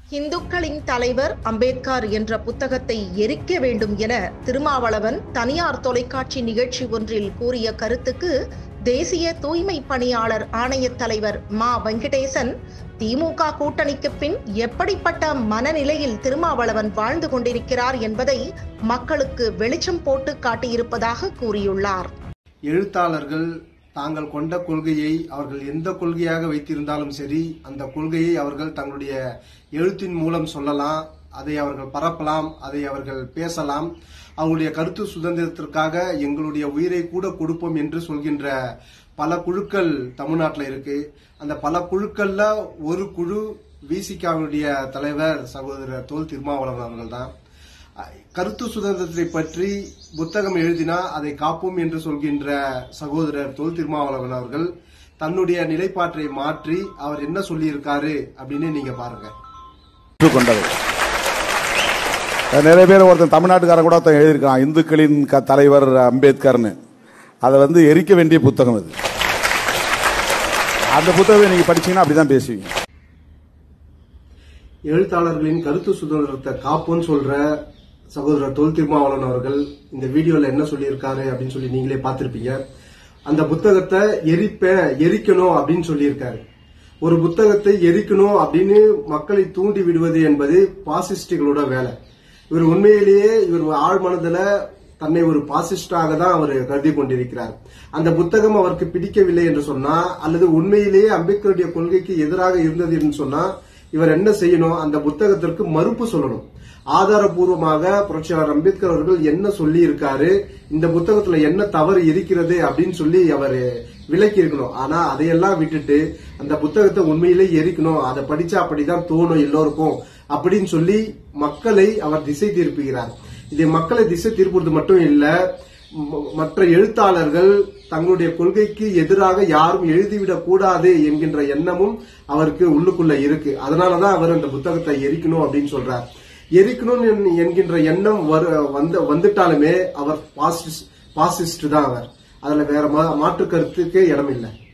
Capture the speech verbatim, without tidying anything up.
இந்துக்களின் தலைவர் அம்பேத்கர் என்ற புத்தகத்தை எரிக்க வேண்டும் என திருமாவளவன் தனியார் தொலைக்காட்சி நிகழ்ச்சி ஒன்றில் கூறிய கருத்துக்கு தேசிய தூய்மை பணியாளர் ஆணைய தலைவர் மா வெங்கடேசன் திமுக கூட்டணிக்கு பின் எப்படிப்பட்ட மனநிலையில் திருமாவளவன் வாழ்ந்து கொண்டிருக்கிறார் என்பதை மக்களுக்கு வெளிச்சம் போட்டு காட்டியிருப்பதாக கூறியுள்ளார். எழுத்தாளர்கள் தாங்கள் கொண்ட கொள்கையை அவர்கள் எந்த கொள்கையாக வைத்திருந்தாலும் சரி, அந்த கொள்கையை அவர்கள் தங்களுடைய எழுத்தின் மூலம் சொல்லலாம், அதை அவர்கள் பரப்பலாம், அதை அவர்கள் பேசலாம். அவங்களுடைய கருத்து சுதந்திரத்திற்காக எங்களுடைய உயிரை கூட கொடுப்போம் என்று சொல்கின்ற பல குழுக்கள் தமிழ்நாட்டில் இருக்கு. அந்த பல குழுக்கள்ல ஒரு குழு விசிகாவுடைய தலைவர் சகோதரர் தொல் திருமாவளவன் அவர்கள் தான். கருத்து சுதந்திரத்தை பற்றி புத்தகம் எழுதினா அதை காப்போம் என்று சொல்கின்ற சகோதரர் தொல் திருமாவளவன் அவர்கள் தன்னுடைய நிலைப்பாட்டை மாற்றி அவர் என்ன சொல்லியிருக்காரு அப்படின்னு நீங்க பாருங்க. நிறைய பேர் ஒருத்தன் தமிழ்நாட்டுக்காரன் கூட எழுதியிருக்கான், இந்துக்களின் தலைவர் அம்பேத்கர்னு. அதை வந்து எரிக்க வேண்டிய புத்தகம் அது. அந்த புத்தகத்தை நீங்க படிச்சீங்கன்னா அப்படிதான் பேசுவீங்க. எழுத்தாளர்களின் கருத்து சுதந்திரத்தை காப்போன்னு சொல்ற சகோதரர் தொல் திருமாவளவன் அவர்கள் இந்த வீடியோல என்ன சொல்லியிருக்காரு அப்படின்னு சொல்லி நீங்களே பார்த்திருப்பீங்க. அந்த புத்தகத்தை எரிப்ப எரிக்கணும் அப்படின்னு சொல்லியிருக்காரு. ஒரு புத்தகத்தை எரிக்கணும் அப்படின்னு மக்களை தூண்டி விடுவது என்பது பாசிஸ்டுகளோட வேலை. இவர் உண்மையிலேயே இவர் ஆழ்மனதுல தன்னை ஒரு பாசிஸ்டாக தான் அவர் கருதி கொண்டிருக்கிறார். அந்த புத்தகம் அவருக்கு பிடிக்கவில்லை என்று சொன்னா, அல்லது உண்மையிலேயே அம்பேத்கருடைய கொள்கைக்கு எதிராக இருந்தது என்று சொன்னா, இவர் என்ன செய்யணும்? அந்த புத்தகத்திற்கு மறுப்பு சொல்லணும். ஆதாரபூர்வமாக புரட்சியாளர் அம்பேத்கர் அவர்கள் என்ன சொல்லி இருக்காரு, இந்த புத்தகத்துல என்ன தவறு இருக்கிறது அப்படின்னு சொல்லி அவர் விளக்கி இருக்கணும். ஆனா அதையெல்லாம் விட்டுட்டு அந்த புத்தகத்தை உண்மையிலே எரிக்கணும், அதை படிச்சா அப்படிதான் தோணும் எல்லோருக்கும் அப்படின்னு சொல்லி மக்களை அவர் திசை திருப்புகிறார். இதை மக்களை திசை திருப்புறது மட்டும் இல்ல, மற்ற எழுத்தாளர்கள் தங்களுடைய கொள்கைக்கு எதிராக யாரும் எழுதிவிடக் கூடாது என்கின்ற எண்ணமும் அவருக்கு உள்ளுக்குள்ள இருக்கு. அதனாலதான் அவர் அந்த புத்தகத்தை எரிக்கணும் அப்படின்னு சொல்றார். எரிக்கணும் என்கின்ற எண்ணம் வந்துட்டாலுமே அவர் பாசிஸ்ட் தான். அவர் அதுல வேற மாற்று கருத்துக்கே இடம் இல்லை.